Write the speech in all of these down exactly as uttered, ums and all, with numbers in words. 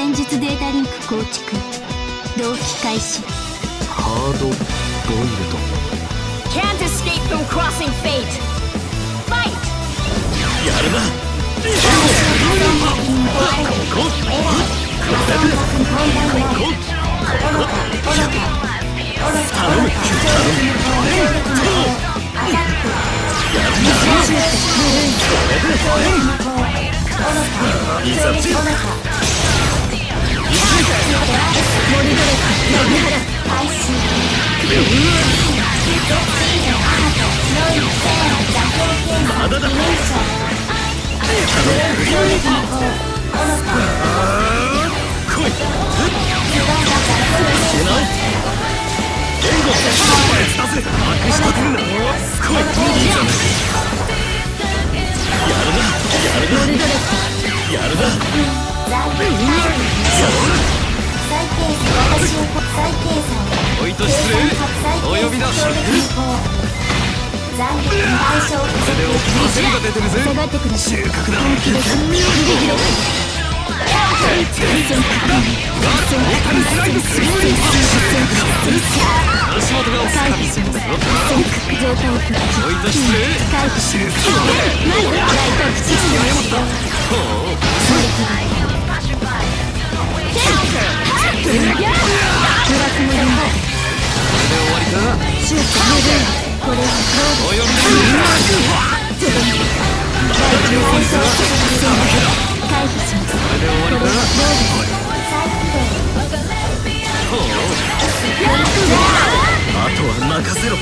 戦術データリンク構築。同期開始。 ハードボイルド。 Can't escape from crossing fate. Fight. やるな。こここまだだ。おいと失礼。お呼びだ。これで大きな線が出てるぜ。収穫だ。足元が押すか。おいと失礼。収穫お呼びだ。あとは任せろ。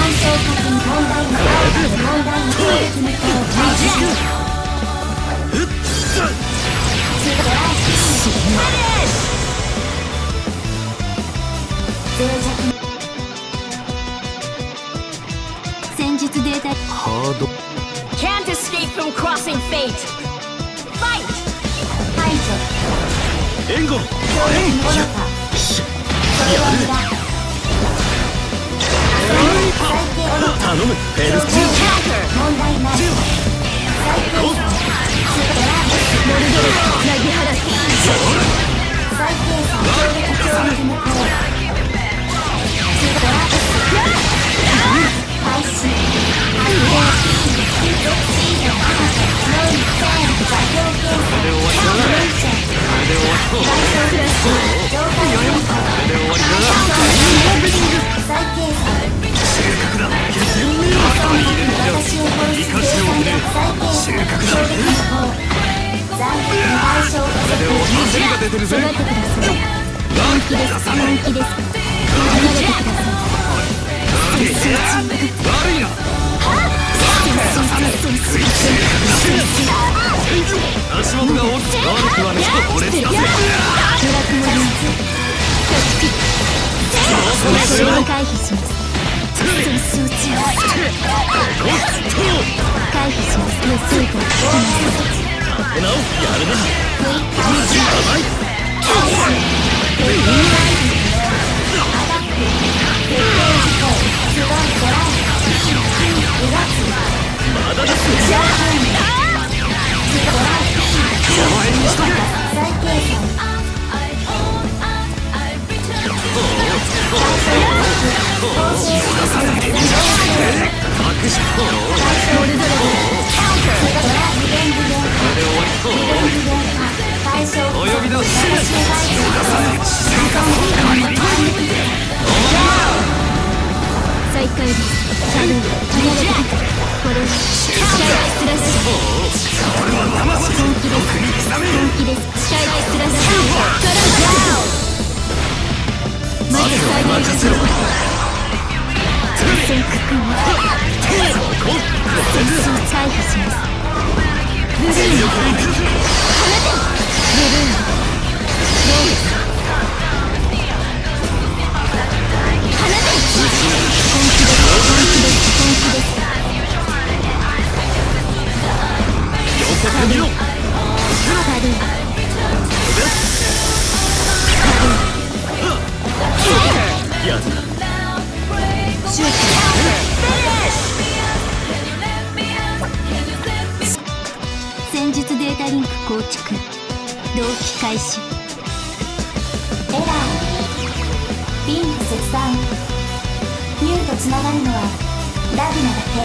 戦術データ。 ハード。 Can't escape from crossing fate. Fight. 援護。頼む。ペルスチュ出てるぜ。 本気です。本気です。離れてください。 悪いな。足元が悪くはね。俺だぜ。 回避します。回避します。予想がやるな。まだだ。お呼びだ。 再開です。離れてこれはスラッシュ。本気です。本気です。スラッシュ。まず再開しろ。戦確認。戦争回避します。ブルーン。ブルーン。ローズ。戦術データリンク構築。同期開始。 リンク切断。ニューとつながるのはラグナだけ。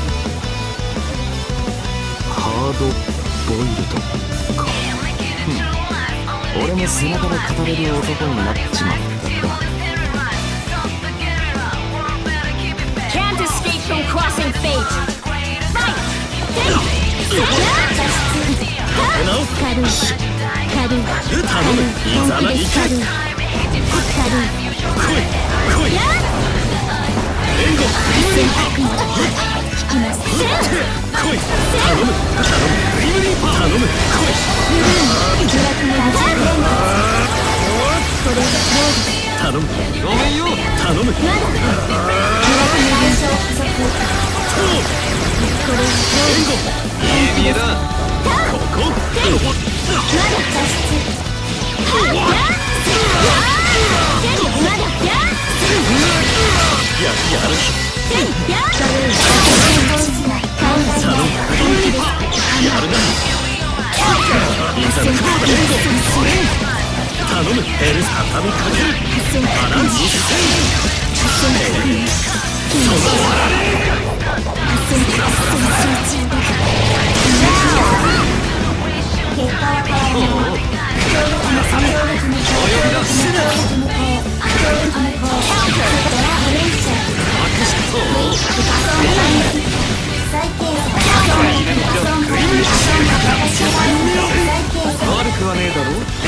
ハードボイルドか。ふん、俺も背中で語れる男になっちまったか。 Can't escape from crossing fate. Fight! 軽い軽い頼む、いざな軽いいけ。 軽い来い来い。援護選択に引きます。 来い。頼む頼む。頼む来い。 ブラックの無事これがどうです。 頼むごめんよ。頼む。 まだブラックの無事これがどうです。 援護いい見えだ。ここまだややる。やるな。いざ援護頼む。エルサ畳みかける。バランスせい。そのわられ。 結果は変わらない。 お呼びだ。悪くはねえだろ。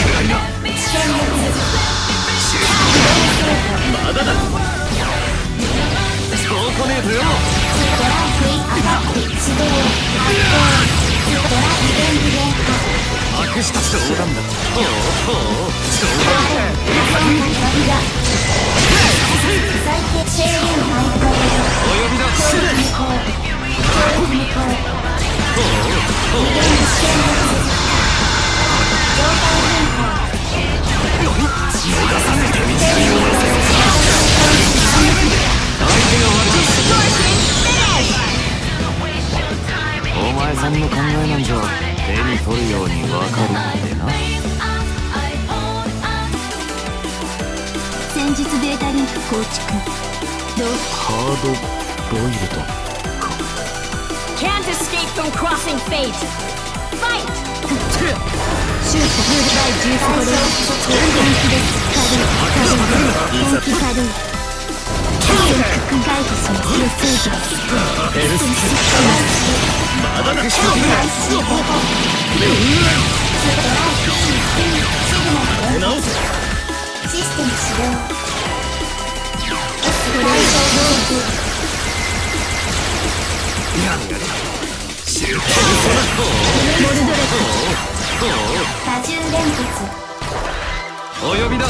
まだだ。そうこねえとよ。悪した冗談だ。ほうほう冗談。お呼びだ。逃さないでみたいよ。相手が悪い。お前さんの考えなんぞ手に取るように分かるってな。 戦術データリンク構築。どうハードボイルドか。 Can't escape from crossing fate. Fight! シュートだいじゅうさんこれは本気です。軽い軽い本気軽い回避します。予想図エルスまだだ。 システム始動。 これはモルドレッ多重連結。 お呼びだ。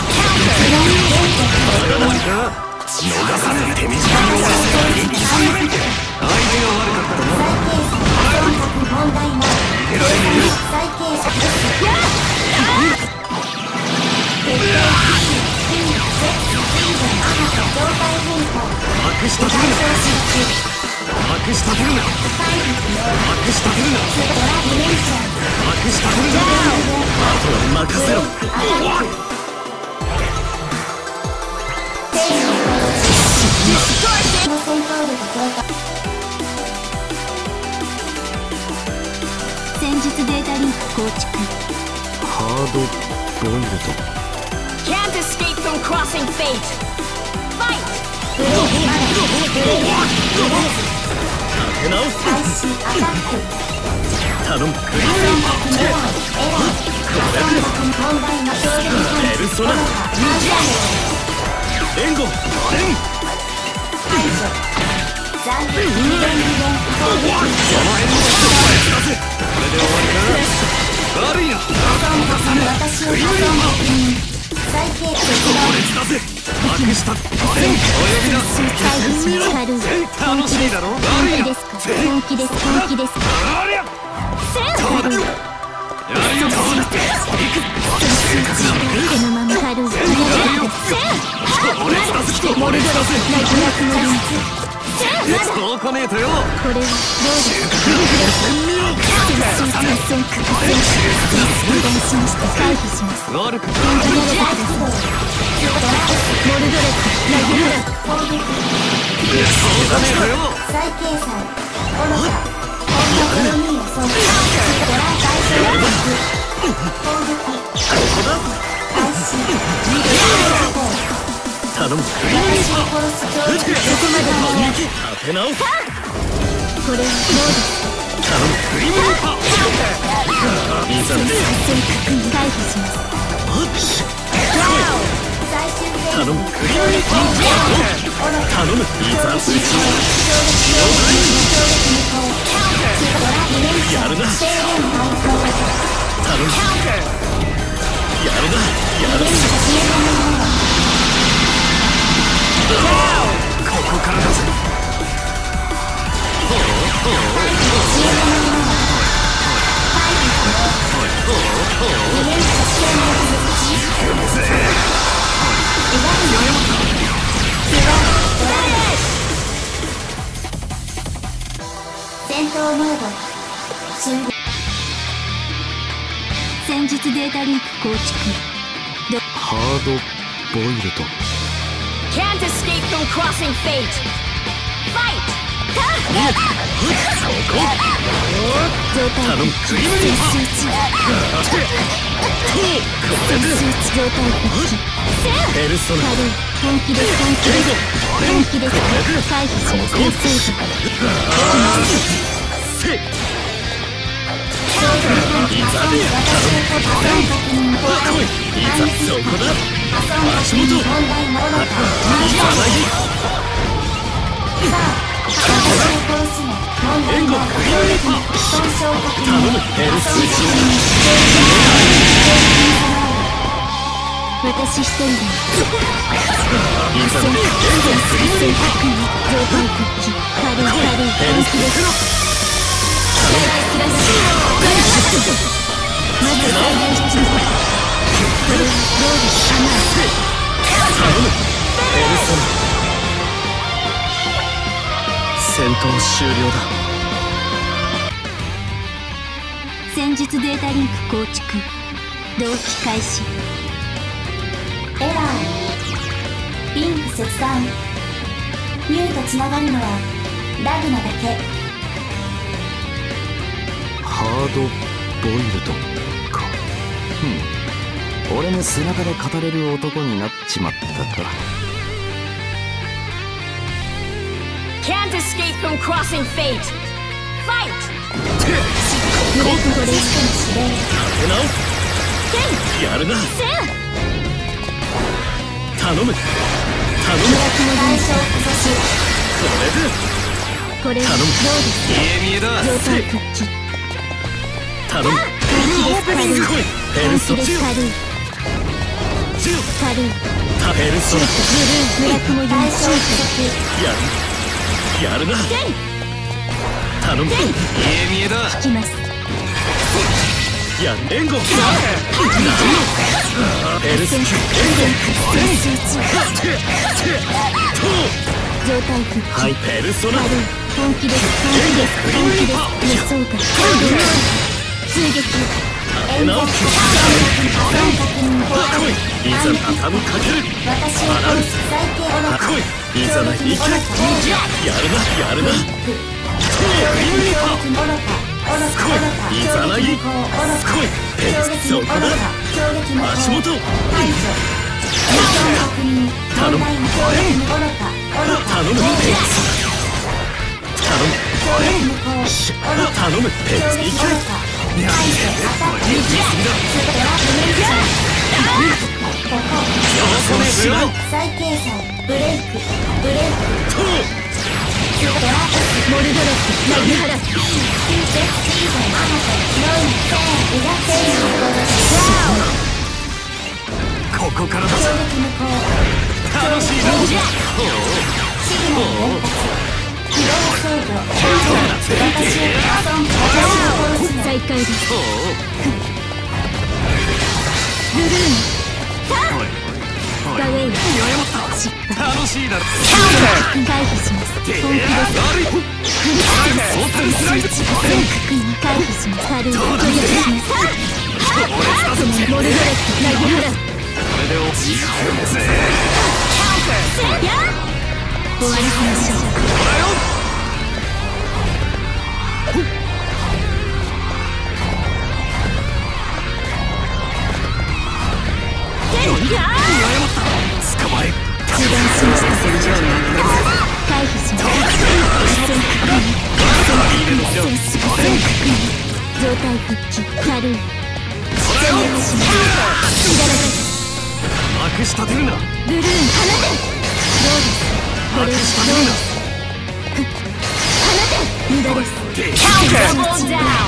逃さない手短に相手が悪かったな。 問題ない。 出られるよ。 再計測です。状態変更。 まくし立てるな。まくし立てるな。まくし立てるな。まくし立てるな。あとは任せろ。 戦闘力低下。 戦術データリンク構築。 ハードボイルド。 Can't escape from crossing fate. Fight! 立て直す。 開始アタック。 頼む。 エラー。問題のペルソナ。援護。 排除。残留電離連攻撃。 その援護をこれで終わりか。悪いな。 私を破損確認。再計決断。 だぜ。まくした。お呼びだ。 軽い楽しいだろ。 本悪いな。 気ですか本気です本気ですかありゃ。 軽いやるよ。 このまま軽いモルドレッモルドレッナイトナクのリンクそうこねえとよ。 これはどうですか戦争作戦確戦戦スピードししました。回避します。 悪く本気でやれてください。モルドレットラギルラ攻撃そうだねえよ。 再計算愚か本の好みを操作ドライ対象攻撃開始頼む。 私を殺す強力そこまでの立て直す。 これはどうです頼む。フリーパーいざね作戦確認回避します。 最終兵頼む。フリーパー頼む。いざ打ちやるな。頼む。やるな。やるな。ここからだぜ。ほうほうほう戦闘モード終了。 戦術データリンク構築。 ハードボイルド。 Can't escape from crossing fate. Fight! 状態頼む。クリムリンパー集中状態復帰ペルソナ軽い本気です本気です本気です回避します予想図せいいざねえいざそこだ。足元いざなぎ援護クリムリンパー頼む。ペルソ私一人でいざねえ援護クリムリンパー状態復帰軽い軽いペル本気ですまず最大出力これはどうですか。 頼む。ペルソナ戦闘終了だ。 戦術データリンク構築同期開始。 エラーリンク切断ミューとつながるのはラグナだけ。 ハードボイルドか。ふん、俺の背中で語れる男になっちまったか。 Can't escape from crossing fate. Fight! ブラックフォレストの指令手直す。やるな。頼む。頼む。 対象補助しこれでこれはどうですか。 見え見えだ。 状態復帰頼む。 本気です軽いペルソ本気です軽い軽いタペルソナブルーブラックも対象優秀補やるやるな。頼む。見え見えだ。 引きますやる援護。ペルソナ集中状態復帰はいペルソナ軽い本気です本気です本気です予想外追撃手直す。いざ畳みかける。 私を殺す最低愚か来い。いざな行け。やるなやるな。いざなぎ。来い。ペルソナだ。足元。頼む。頼む。頼む。ペルソナ。頼む。頼む。ペルソナ。行け。やべ再計算ブレイクブレイクモルドレットラギハラここからだぜ。楽しいな。 再開ですルルーンガウェイ失敗楽しいだろ。 回避します本気ですフルステンス全確認回避します軽い拒絶しますモルゴレットなぎ払う。 これで落ちるぜ。 終わらせましょう。 捕まえ。 油断しました。回避します。状態復帰軽い。全滅します。 まくし立てるな。 ブルーン放て。どうですこれはどうです放て。無駄です。 Double down.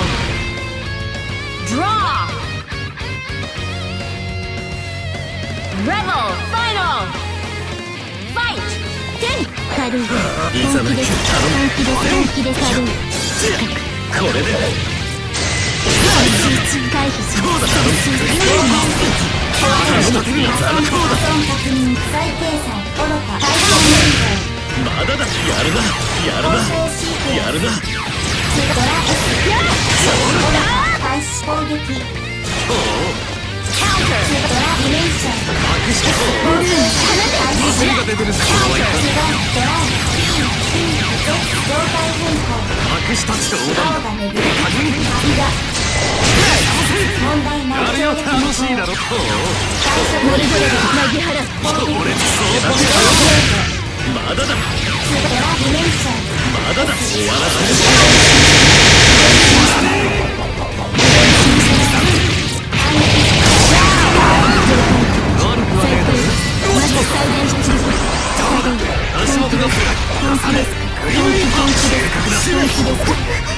Draw. Rebel final. Fight. 軽い。本気です。本気です。本気で軽い。 これで回避します。 損確認再計算愚か回避まだだ。やるなやるなやるな。 ドラエス開始攻撃ドラディメンションまくしてこう。 開始が出てるスキルはいかん。 ドラ状態変更まくしたちと青が巡る旅が問題ないあれは楽しいだろ。 最初モルゴレットなぎ払う。 俺そうだ。まだだドラディメンションまだだ。終わらせる。悪くはねえだろ。 まず最大出力。 足元が本気ですか。本気本気ですか。本気ですか。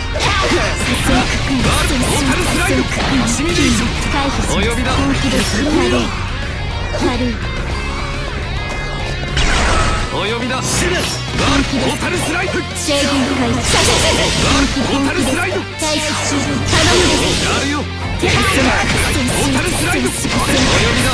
回避します。本気です。軽い軽い。 お呼びだ。 本気です。 トータルスライド。 制限回避。本気本気です。回避し頼むです。 やるよ。 トータルスライド。お呼びだ。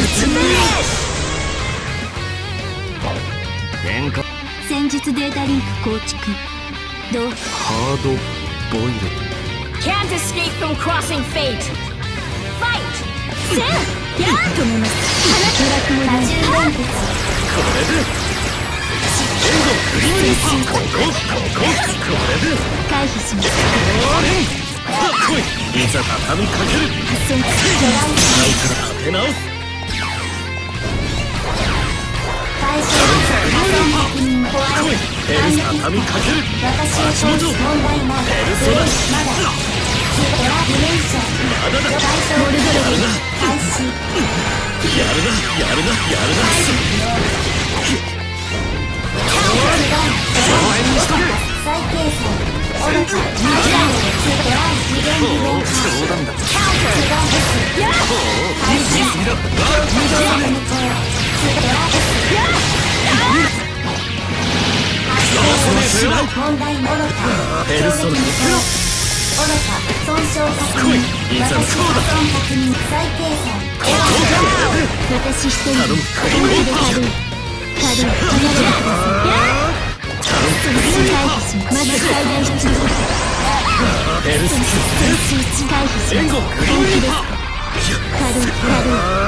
喧嘩。 戦術データリンク構築。どう？ ハードボイル。 Can't escape from crossing fate. Fight. せん。やっ止めます。花トラックも多重連結これでエンドクリームパン。こここここれで回避します。 来い。いざ畳みかける。 発戦ないから当て直す。 最初は破損確認壊れるエルサ畳みかける。 私を通す問題ないまだドラディメンションまだだ。 最初モルゴレット開始やるなやるなやるな。 再計算愚かドライ次元次元冗談だ。 開始次だ。 問題愚かペルソナ愚か損傷確認私の損確認再計算私一人で本気で軽い軽い離れてください。回避します。まず最大出力。 エルス回避します。本気ですか。軽い軽い。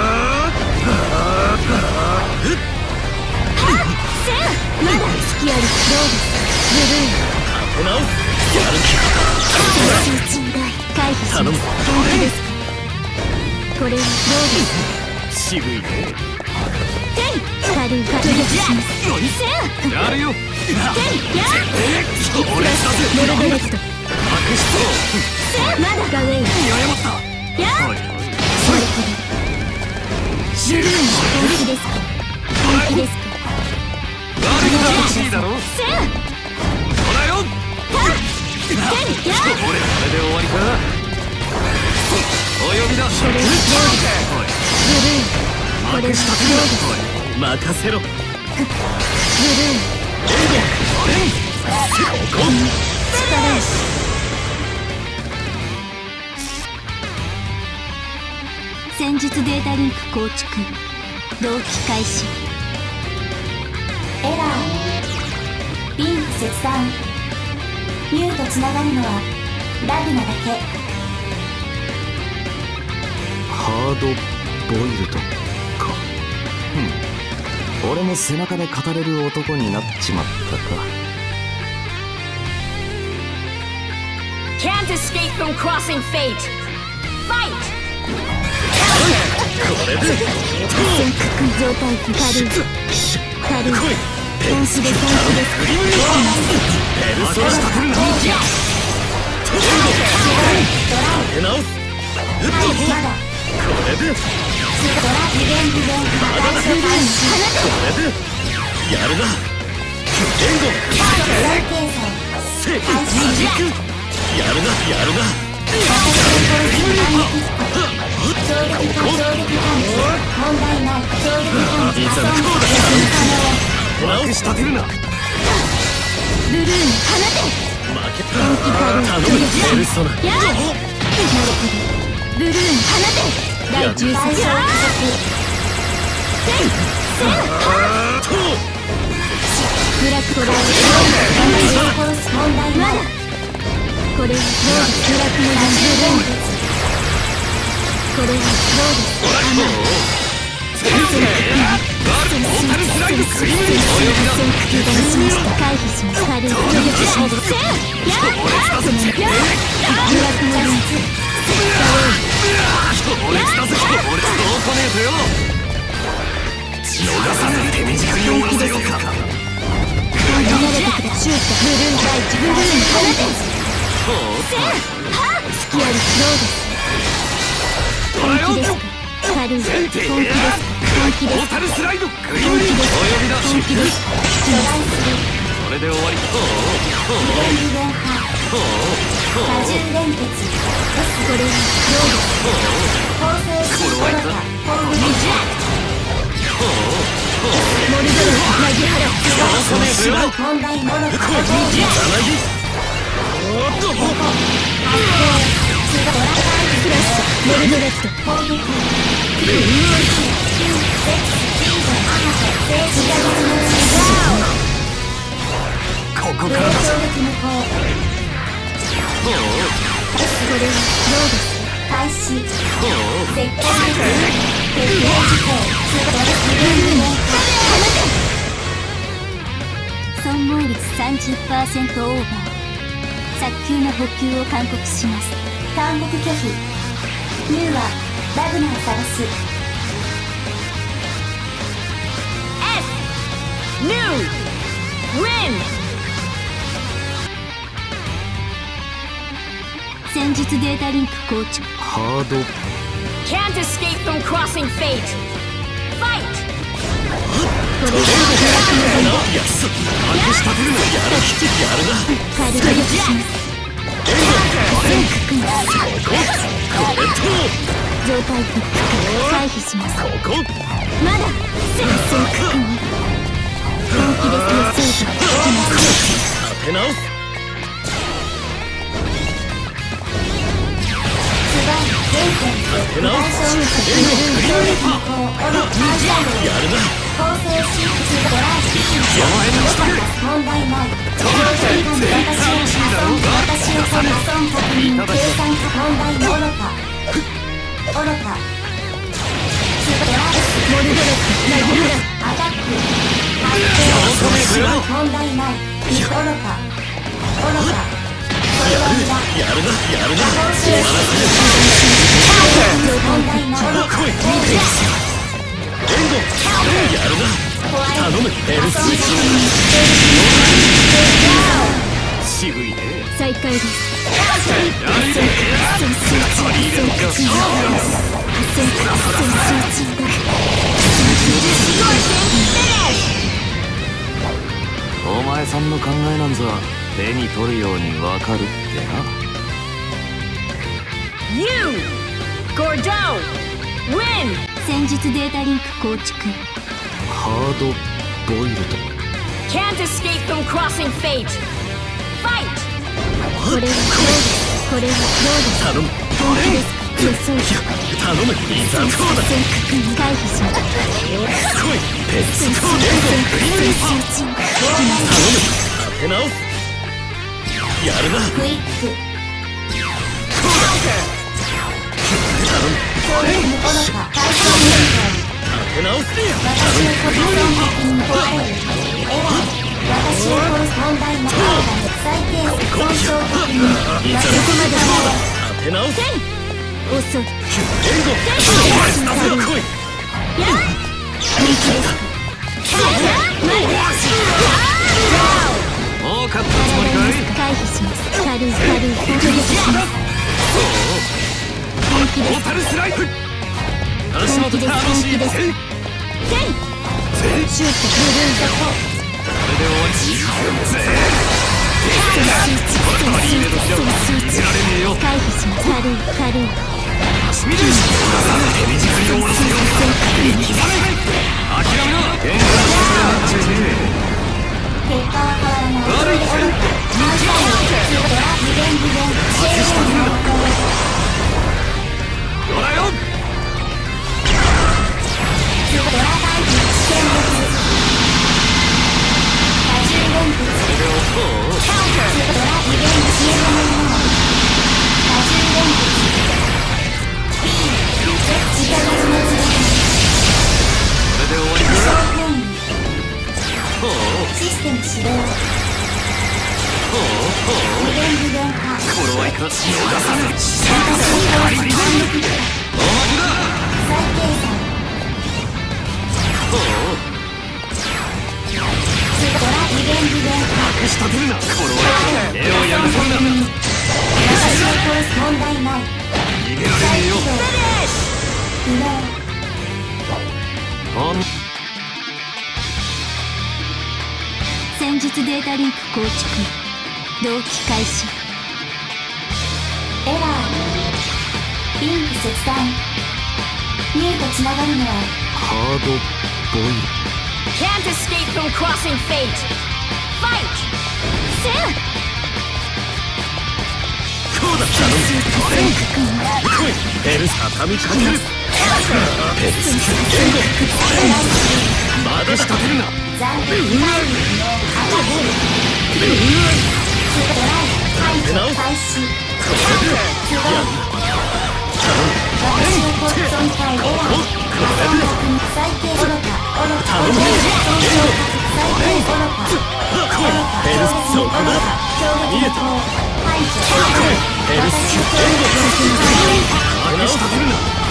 まだ隙あり。どうですブルー手直す。やる気。 回避します。本気ですか。これはどうです渋いね。 軽い軽いします。 やるよ。 モルゴレットまくしそう。 まだガウェイ見誤った。 やおいそれほどブルーの本気ですか。本気ですか。 悪く楽しいだろ。 せんほらよ。 や俺これで終わりか。お呼びだ。 これはどうですおいブルーこれはどうです任せろ。 ブルーここ。 力を戦術データリンク構築同期開始。 エラーリンク切断ミューとつながるのはラグナだけハードボイルドか。ふん、俺も背中で語れる男になっちまったか。 Can't escape from crossing fate. Fight! これで全角状態軽い軽い本気で本気でペルソナ立てるな。立て直す。 はい、まだこれでドラリベンリベン破壊所開始。 これでやるな。援護大計算せ開始。 やるなやるな。 私の攻撃衝撃か衝撃感知問題ない。衝撃感知遊んで可能。 まくし立てるな。 ブルーン放て負けた。頼むペルソナ。 やっなるほどブルーン放てだいじゅうさん章ブラックトライ殺す問題ない。 これはどうですブラックのじゅう連結これはどうです甘いモータルスライドクリームに戦区球がしました回避します軽い攻撃しますやっやっブラックの連結俺だぜ。俺どこねえとよ。逃さず手短に終わらせようか。 離れてくだシュートブルーン第一ブルーン放て隙ありどうです本気ですか軽い本気ですか本気ですかモータルスライドクリームにお呼びだ。 本気ですかこれで終わり。 リベンリベン派多重連結 S これは構成し愚か攻撃モルドルナギハラ問題モロカおっと発生ドライフラッシュモルドレット攻撃きゅう、セックス、リード、静止画像のここ霊からだぞ。 衝撃無効これはどうです開始石膏決定事項リベンリベン損耗率 さんじゅっパーセント オーバー早急な補給を勧告します単独拒否ニューはラグナー探す S! New! Win! 戦術データリンク構築ハード Can't escape from crossing fate. Fight! これはブラックの連やっそまくし立てるな。やるやるな。 軽く予知します全角これと状態フック回避しますここまだ全角本気で予想図を引きます立て直す。 全点立て直す。 衝撃無効オロアウトやるな。 構成しドライ問題ない衝撃感で私を遊ん私を遊ん確認計算問題愚か愚かドライモルドレットナギハアタック発生問題ない愚か愚かそれは無駄やるなやるな。 報酬問題ない愚か来い。援護やるな。頼むエルスイッチ。渋いね。 再開ですやるね。 戦争取り入れるか。 戦争中お前さんの考えなんざ手に取るようにわかるってな。 You! Gordeau! Win! 戦術データリンク構築ハードボイルド。 Can't escape from crossing fate. Fight! これはどうですこれはどうです頼む。 本気ですか予想図頼む。いざこうだ。 全角回避します来い。ペッツコーデ集中頼む。立て直す。やるな。 クイックこ攻撃無効か対象変更手直すねや私を殺す本的に壊れるエラー私を殺す問題の判断最低損傷的に私をこまでだ手直せ遅い援護させろ来い本気ですもう勝ったつもりかい回避します軽い軽い攻撃します本気ですトータルスライフ足元本気です魂本気ですせんシュートブルーザコこれで終わりぜこれはリーベの手を入れられねえよ回避します軽い軽いシミュレーション手短に終わらせよう刻め諦めろ喧嘩のことになっちゃいね結果は変わらない悪いマジカルドラ無限無限制限のドラよドラ大気見物多重連結ドラ無限消え物になる多重連結ピー自家発の剣これで終わりか小変異ほうシステム始動ほうほう無限無限化頃合いか逃さず私を反撃おまけだ再計算ほうドラ無限無限化隠し立てるな頃合いか絵をやめるな私を殺す問題ない逃げられねえよ不能ほん戦術データリンク構築同期開始エラーリンク切断ミューとつながるのはハードボイル Can't escape from crossing fate. Fight! センこうだ来いエルサ畳みかけるペルス言語まだ仕立てるな残敵タイミングのアタックドライ排除開始ツバリ私を殺す損壊エラー破損確認最低愚か愚か損傷最低愚か愚かペルスそこだ強撃無効排除ペルス私を強撃隠し立てるな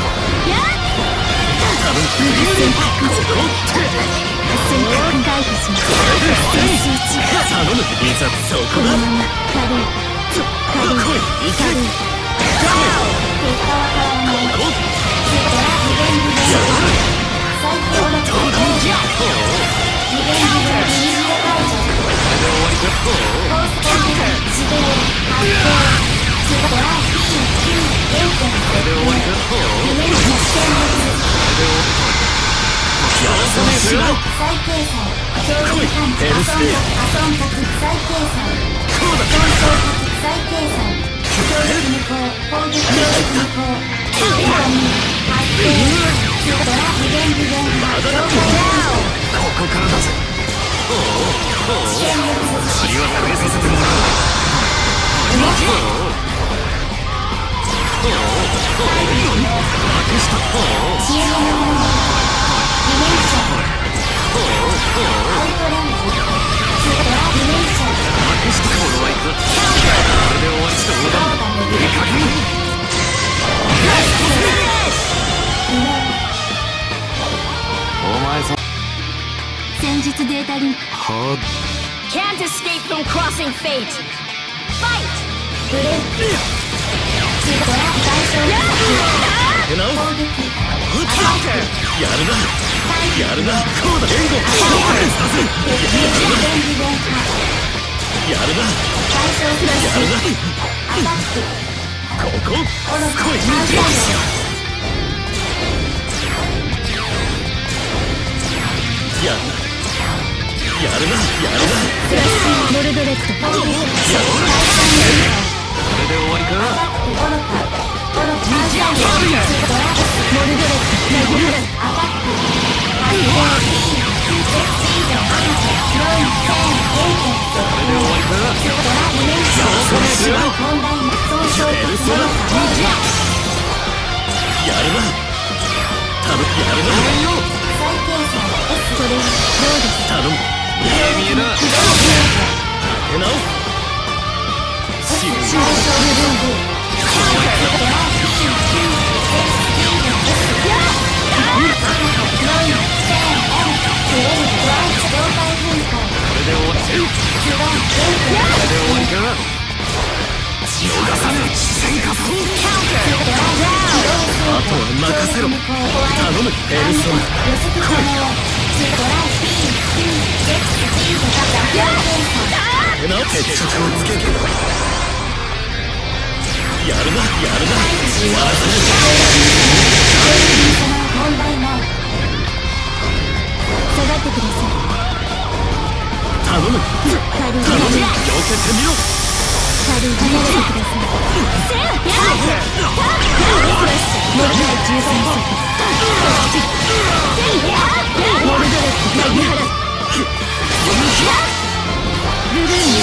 回避します頼むいざそこだこのまま軽い軽い軽い結果は変わらないドラ無限無限最低愚か無限無限ビリビリ解除コースコンテナ自動発動ドライピーピー原点設定無限の危険物再計算強力感知破損破損角再計算損傷角再計算強力無効攻撃強力無効エラミ発生ドラ無限無限化境界ここからだぜ危険物借りは食べさせてもらう隠した知恵の問題ディメンションアウトレンジドラディメンション隠した頃合いかこれで終わりだガーが巡るお前さん戦術データリンクハード Can't escape from crossing fate. Fight! ブレイクドラ対象手直す攻撃やるな回避やるなこうだ援護徹底無限無限化やるな対象フラッシュアタックここ愚か来い反作用やるなやるなやるなフラッシュモルドレッド攻撃やるな対象変これで終わりか化アタック愚か愚か反作用ドラモルドレッド殴るアタック発生セクシードアナロンセンエンテンこれで終わりかドラディメンション問題損傷角愚かるな頼むやるなよ再計算 S それはどうです頼む見え見えな立て直す死ぬシュートブルーこれで終わってるこれで終わりか逃さねえ視線化そうあとは任せろ頼むペルソナ来いな決着をつけるやるなやるな終わらせる問題ない下がってください頼む軽い頼む避けてみろ軽い離れてくださいモルガイじゅうさん速モルドレット鍵原ブルーンに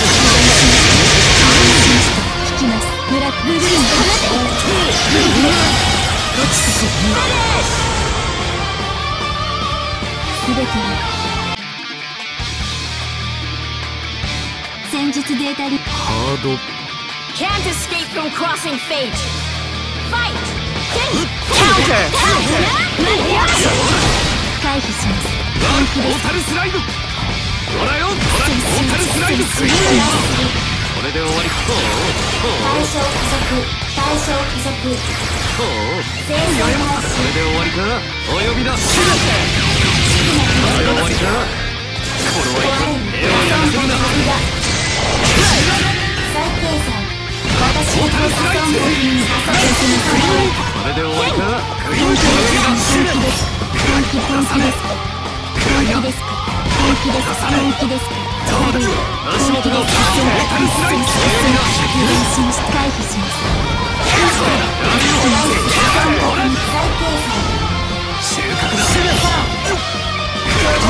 引きますブラックブルーン落ちてすべては戦術データリハード Can't escape from crossing fate. Fight! Counter! 回避しますトータルスライドほらよほらトータルスライドスイーこれで終わりほうほう対象加速対象加速ほう制裁開これで終わりかお呼びだこれで終わりかこれはいく絵をやらせるな再計算私をコントロールに誘ってこれで終わりかクイーンお呼びだ本気本気ですか本気ですか本気ですか本気ですかどうだ足元がトータルスライドお呼びだ油断しました回避します再計算収穫だこ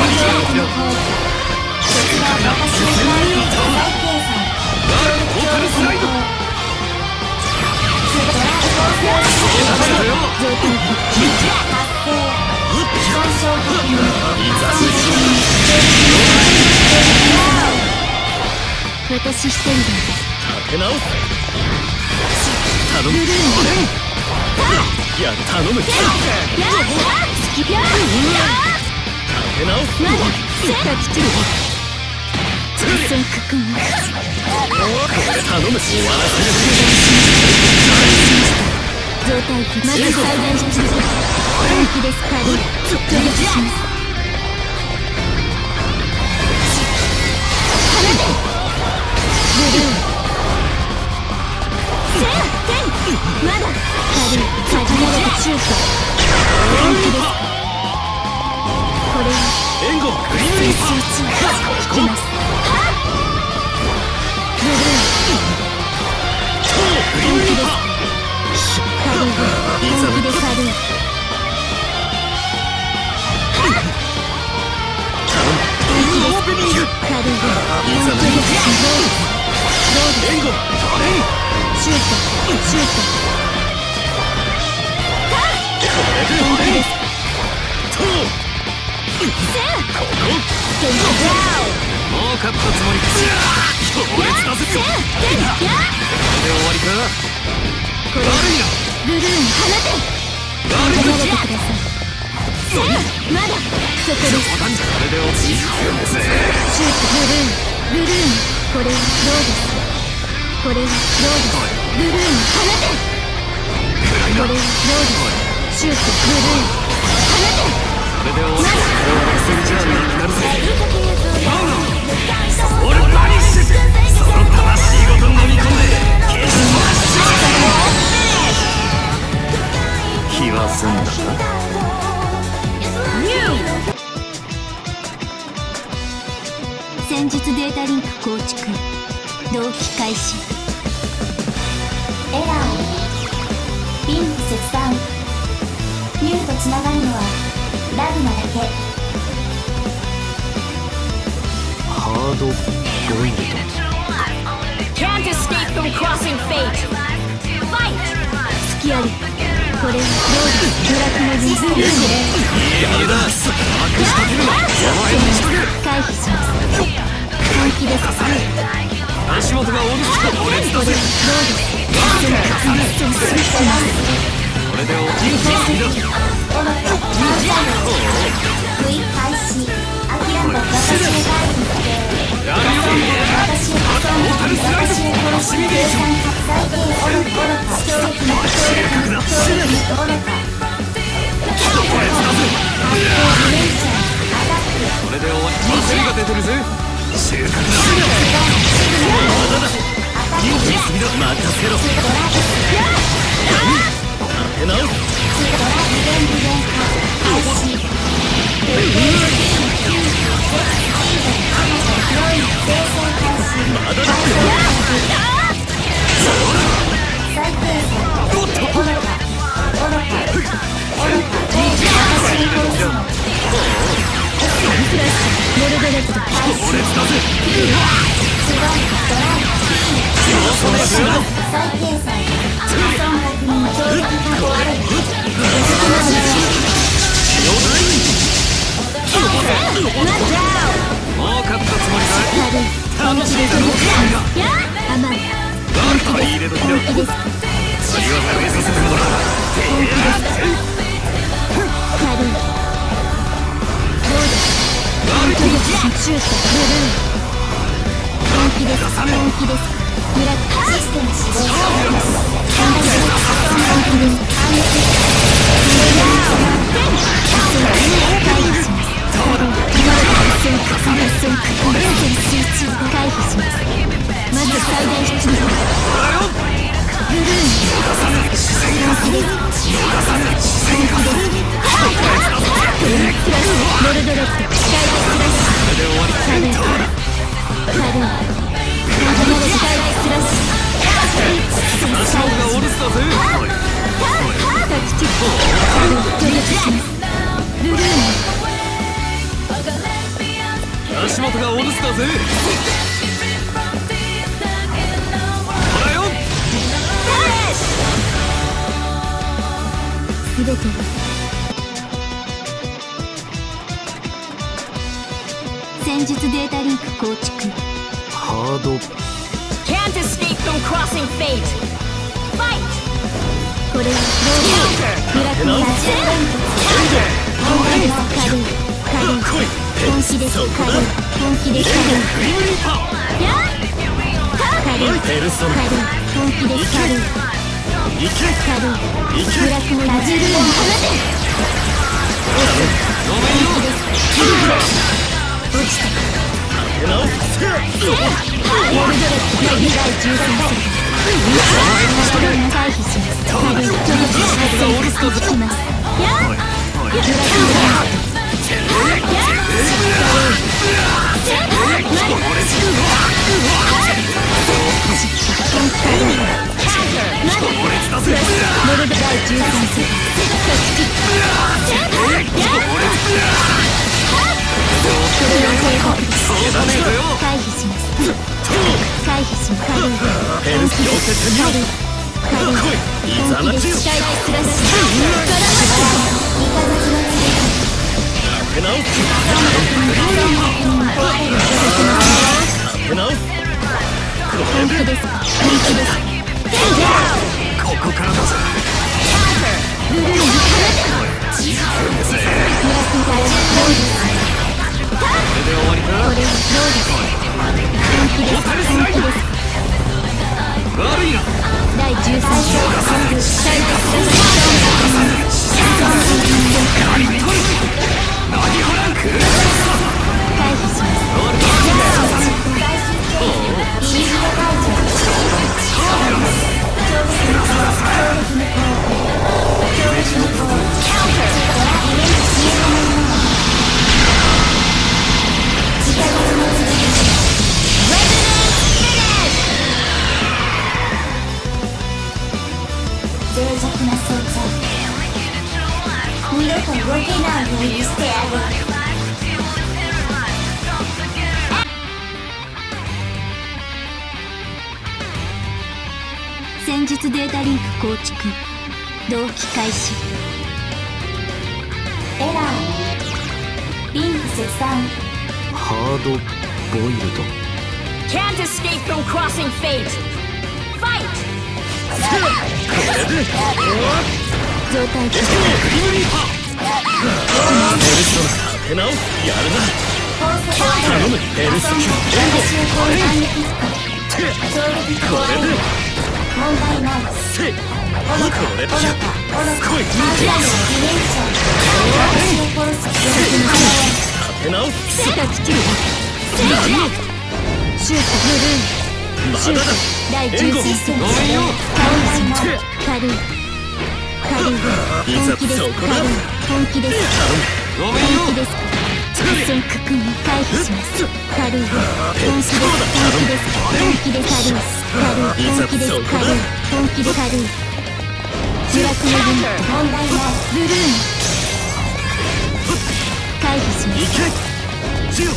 ちら私の再計算トータルスライド状態復帰私一人で立て直す頼むいや頼む立て直すまだせっかきちる挑戦確認頼む終わらせる状態復帰まず最大出力本気です軽い除力しますブルーンまだ軽い限られたシュート本気ですこれは援護グリーン集中引きますブルーングリーン本気です軽い本気で軽いオープニング軽い本気ですどうです援護シュートシュート本気ですここもう勝ったつもり強烈だぜこれで終わりかこれ悪いなブルーン放て悪い離れてくださいまだそこですこれで落ちシュートブルーンブルーンこれはどうですこれはどうですブルーン放て暗いなこれはどうですシュートブルーン放てこれで終わりセンチャーになるぜオールバニッシュその魂ごと飲み込んで決勝気は済んだか戦術データリンク構築同期開始エラーリンク切断ミューとつながるのはラグマだけハードボイルド Can't escape from crossing fate. Fight! 隙ありこれはどうですブラックのリズムですね。 いい羽だ。まくし立てるな。お前にしとけ。 回避します。本気です足元がおるしか俺に出せ。 どうですすぐ確実にスイッチします。 これで落ちる気がする。 不意開始諦めた私を大事してやるよ。 私を挟んで私を殺し計算最低愚か衝撃の衝撃の衝撃の愚か発砲リレンションアタックこれで終わり。焦りが出てるぜ。収穫だ。まだだ。言い過ぎだ。任せろ。 ドラグス立て直す。 ドラビレンビレン開始ロイ生成開始まだだ。 最低差愚か愚か愚か私に殺すのモルドレット開始俺つだぜ。 スワンドライそうだしな。 最低差損確認超撃が壊れるもう勝ったつもりかい。 軽い楽しいだろう。 甘いなんか入れときだ。 本気です次は食べさせてもらう。 軽いどうです本気ですシュートブルー本気です本気ですブラックシステム始動本気です本気です反撃回避します回避しますまず最大出力ブルーに本気です本気ですモルドレットスカイスラッシュ軽い軽い軽いスカイスラッシュ足元がおるすだぜ。 タッチチップ軽い取り出しますブルーに足元がおるすだぜ。ほらよ。 すべて戦術データリンク構築ハード。 Can't escape from crossing fate. Fight! これはローブラックラッシュ本気です軽い軽い本気です軽い本気です軽い軽いペルソナ。 軽い本気です軽いいけ。 軽いいけ。 ブラックのラジルーン放てごめんよ。 落ちた手直す。 モルドレットだいじゅうさん世界回避します軽い取り出しますきますブラックモルドだいじゅうさん世回避します回避します軽いペルス寄せてみろ。 軽い本気でスカイスラッシュ手直す。手直す。 本気です本気ですここからだぜ。 ブルーにブラックラジローですこれで終わりか。 これはローです本気です本気です悪いな。 だいじゅうさん章スカイスラッシ回避します脆弱な装置二度と動けないようにしてやる戦術データリンク構築同期開始。 エラーリンク切断ハードボイルド。 Can't escape from crossing fate. Fight! 状態グリムリーパー。ペルソナ立て直す。やるな。 宝石を頼むエルスキュ私を攻撃反撃不可衝撃これで問題ないせい。 愚かこれで愚か愚か来いマジラのディメンション私を殺す立て直す。 背が尽きる。シュートまシュートだだ。 第援護じゅうさん戦ごめんよ。 軽い軽いいざ本気ですそこだ。 軽い本気ですごめんよ。 本気です合戦確認回避します軽い本気です本気です本気で軽い軽い本気です軽い本気で軽い呪落のユニット問題ないブルーン回避しますいけ。ジオ。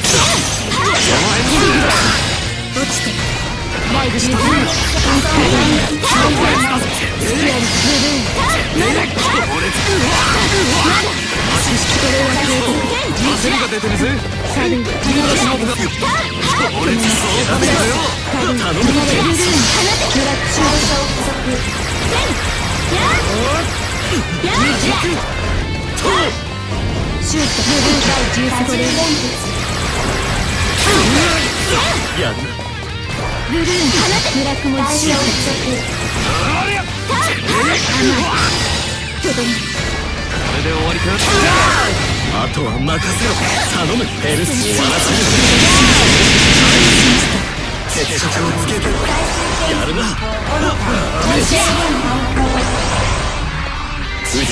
落ちて第じゅうさんスキアルブルーンまだこれは警焦りが出てるぜ。 告軽い離れないです俺そうだねよ。 軽い離れブルーンブラックシューシュートブルーン第じゅうさんこれやるな。 ブルーンブラックモジシュートとどめこれで終わりか。あとは任せろ。頼むエルス。終わらせる。決着をつけてやるな。うちの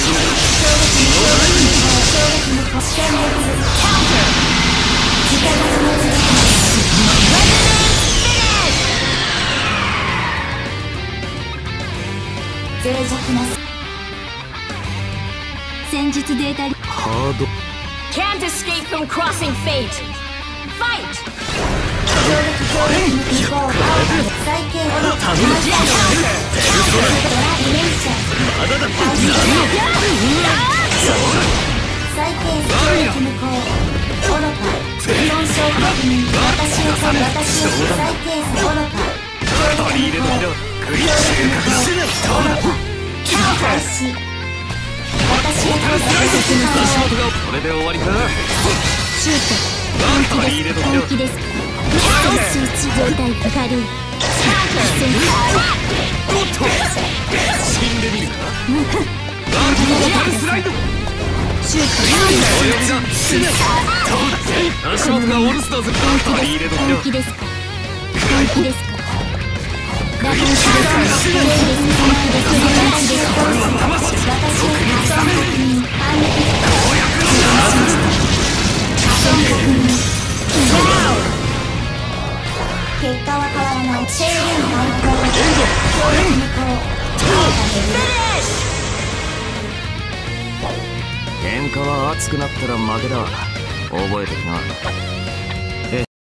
脆弱な戦術データリハード。 Can't escape from crossing fate. Fight! 衝撃攻撃の機構最軽愚か頼む。 マジラのディメンションまだだ。 最軽衝撃無効愚か四小確認私を取る私を最軽愚か取り入れ時だ。グリッシュ隠せない。 開始私を取る私足元がこれで終わりか。 シュート本気です本気ですスイッチ状態軽いおっと死んでみるか。ガードのボタンスライド。 シュートお呼びだ。死ね。どうだ。足元がオールスターズ。取り入れ時だ。 本気ですか本気ですかラブンシです本気です本気です本気です私を破損確認反撃結果は変わらない制限反抗協力無効喧嘩は熱くなったら負けだ。覚えてるな。